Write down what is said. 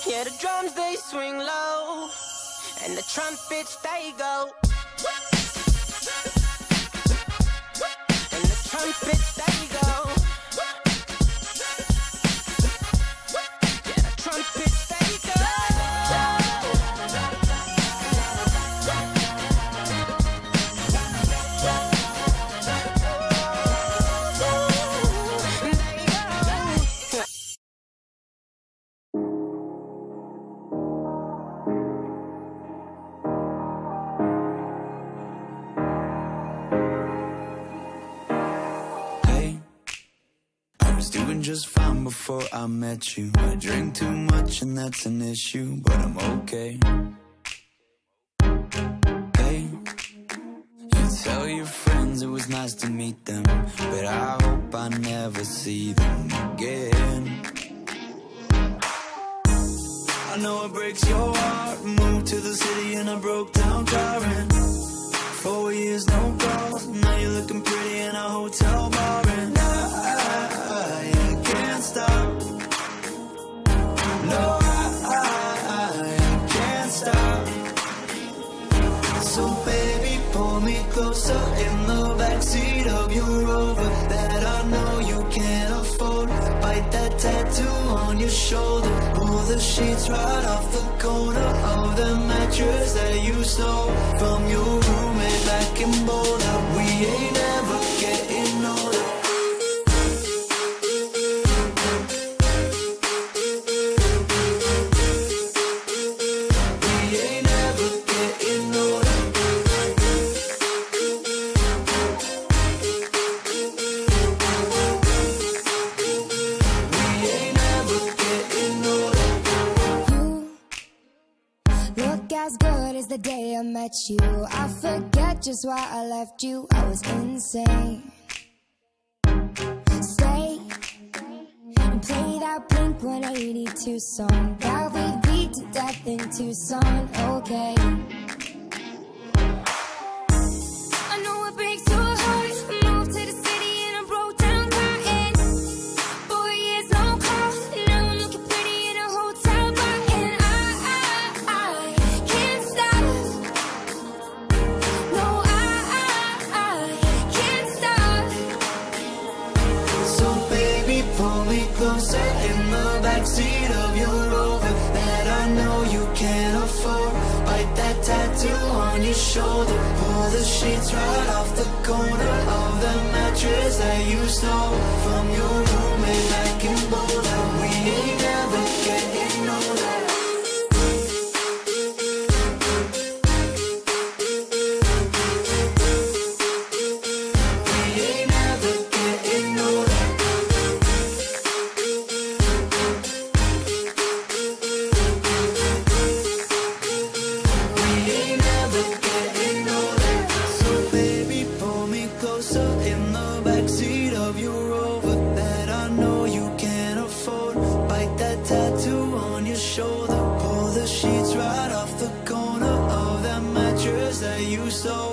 Yeah, the drums they swing low, and the trumpets they go. And the trumpets they go. Yeah, the trumpets they go. Doing just fine before I met you. I drink too much and that's an issue, but I'm okay. Hey, you tell your friends it was nice to meet them, but I hope I never see them again. I know it breaks your heart. Moved to the city in a broke down car, and 4 years no calls. Now you're looking pretty in a hotel bar, and I can't stop. No, I can't stop. So baby, pull me closer in the backseat of your Rover that I know you can't afford. Bite that tattoo on your shoulder. Pull the sheets right off the corner of the mattress that you stole from your roommate back in Boulder. We ain't ever getting older. The day I met you, I forget just why I left you. I was insane. Stay and play that Blink-182 song that we beat to death in Tucson. Okay. I know it breaks your heart. Moved to the city in a broke down car, and 4 years no call. Now I'm looking pretty in a hotel bar, and I can't stop. No, I can't stop. So baby, pull me closer in the backseat of your Rover that I know you can't afford. Bite that tattoo on your shoulder. Pull the sheets right off the corner of the mattress that you stole from your roommate back in Boulder. We ain't never getting older. Shoulder, pull the sheets right off the corner of that mattress that you stole